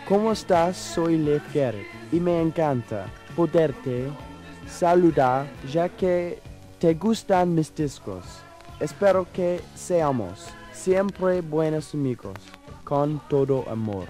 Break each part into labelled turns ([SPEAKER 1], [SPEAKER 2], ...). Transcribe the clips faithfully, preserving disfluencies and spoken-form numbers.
[SPEAKER 1] ¿Cómo estás? Soy Leif Gerrit y me encanta poderte saludar ya que te gustan mis discos. Espero que seamos siempre buenos amigos, con todo amor.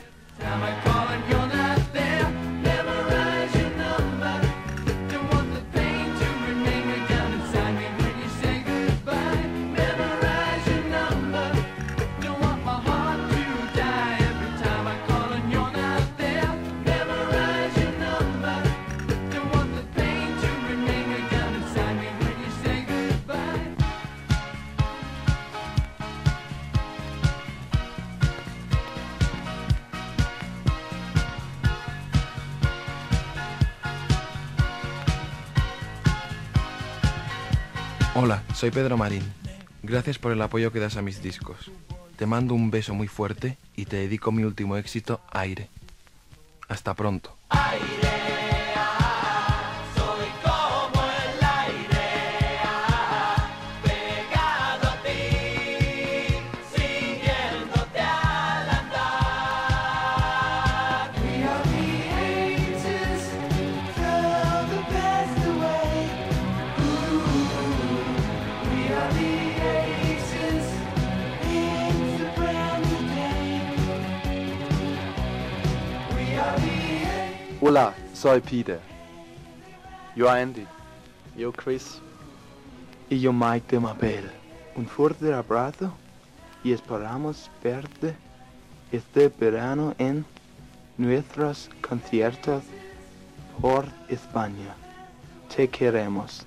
[SPEAKER 2] Hola, soy Pedro Marín. Gracias por el apoyo que das a mis discos. Te mando un beso muy fuerte y te dedico mi último éxito, Aire. Hasta pronto.
[SPEAKER 3] Hola, soy Peter. Yo Andy. Yo Chris.
[SPEAKER 4] Y yo Mike de Mabel. Un fuerte abrazo y esperamos verte este verano en nuestros conciertos por España. Te queremos.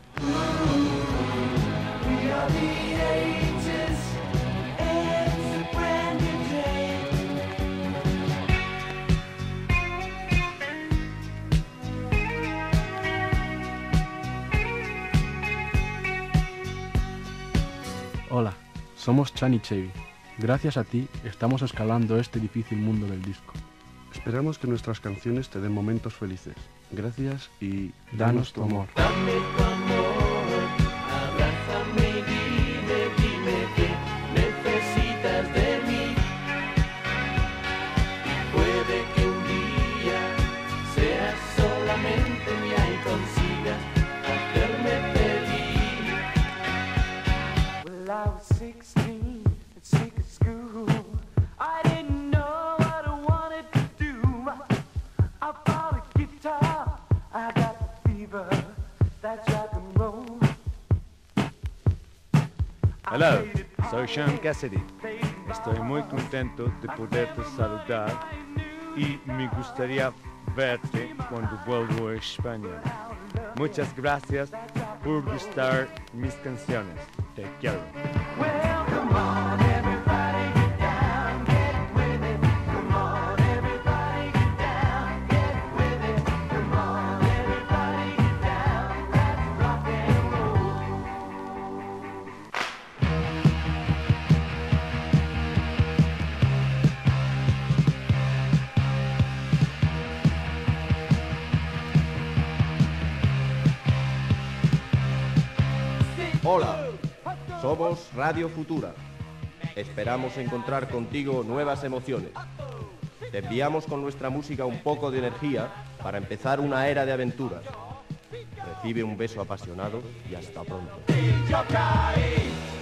[SPEAKER 5] Hola, somos Chan y Chevy. Gracias a ti estamos escalando este difícil mundo del disco.
[SPEAKER 6] Esperamos que nuestras canciones te den momentos felices. Gracias y
[SPEAKER 5] danos tu amor.
[SPEAKER 7] Dame tu amor, abrázame y dime, dime que necesitas de mí. Y puede que un día seas solamente mía y consigas hacerme feliz. Well, I was sixteen at secret school. I didn't know what I wanted to do. I bought a guitar, I got the fever, that's rock and roll.
[SPEAKER 8] Hello, soy Sean Cassidy. Estoy muy contento de poderte saludar y me gustaría verte cuando vuelvo a España. Muchas gracias por gustar mis canciones. Te quiero.
[SPEAKER 7] Well, come on, everybody get down, get with it. Come on, everybody get down, get with it. Come on, everybody get down, that's rock and roll.
[SPEAKER 9] Hola, somos Radio Futura. Esperamos encontrar contigo nuevas emociones. Te enviamos con nuestra música un poco de energía para empezar una era de aventuras. Recibe un beso apasionado y hasta pronto.
[SPEAKER 7] Yo caí.